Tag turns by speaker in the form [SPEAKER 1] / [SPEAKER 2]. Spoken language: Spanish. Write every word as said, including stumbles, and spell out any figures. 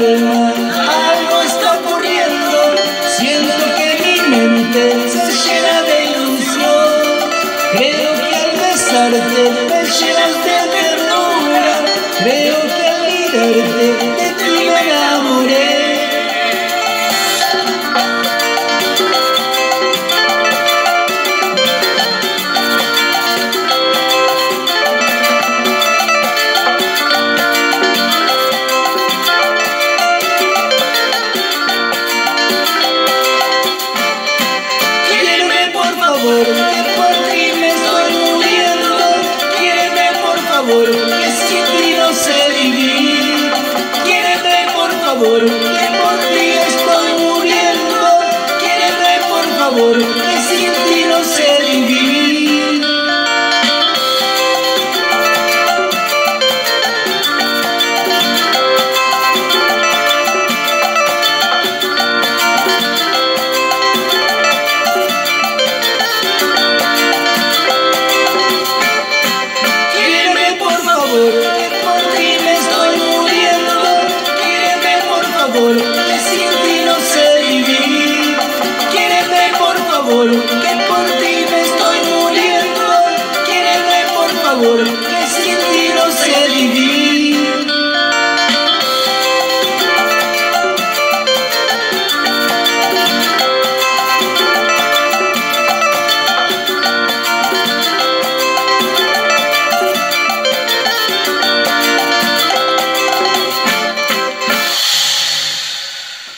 [SPEAKER 1] alma algo está ocurriendo. Siento que mi mente se llena de ilusión. Creo que al besarte me llenas de ternura. Creo que al mirarte de ti me enamoré. Que por ti me estoy muriendo. Quiéreme por favor, que sin ti no sé vivir. Quiéreme por favor, que por ti estoy muriendo. Quiéreme por favor.